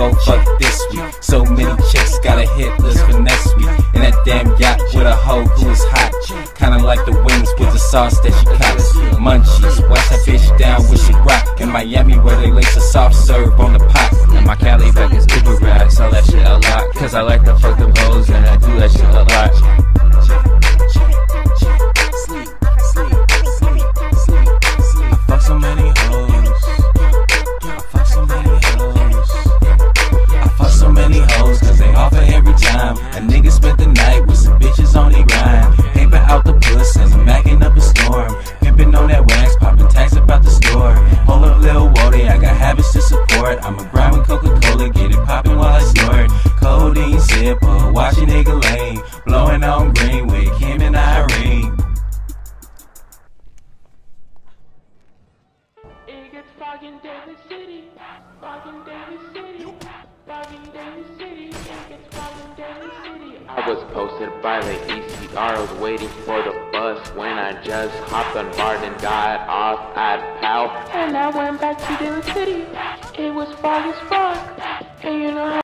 go fuck this week. So many chicks got a hit list finesse me. In that damn yacht with a hoe who is hot. Kinda like the wings with the sauce that she cops. Munchies, wash that bitch down with she rock. In Miami where they lace a soft serve on the pot. And my Cali back is Uber ride, sell that shit a lot. Cause I like to fuck them hoes and I do that shit a lot. I fuck so many hoes. I fuck so many hoes. I fuck so many hoes cause they offer every time. A nigga spent the night with some bitches on the grind. Paper out the puss and I'm macking up a storm. Pimpin' on that wax, poppin' tax about the store. Hold up Lil Wody, I got habits to support. I'ma grind with Coca-Cola, get it poppin' while I snort. Codeine sipper, watch a nigga lane. Blowing on green with Kim and Irene. It gets foggy in David City, foggy in David City, foggy in David City, it gets foggy in David City. I was posted by the ECR, I was waiting for the bus when I just hopped on BART and got off at PAL. And I went back to David City, it was foggy as fuck, and you know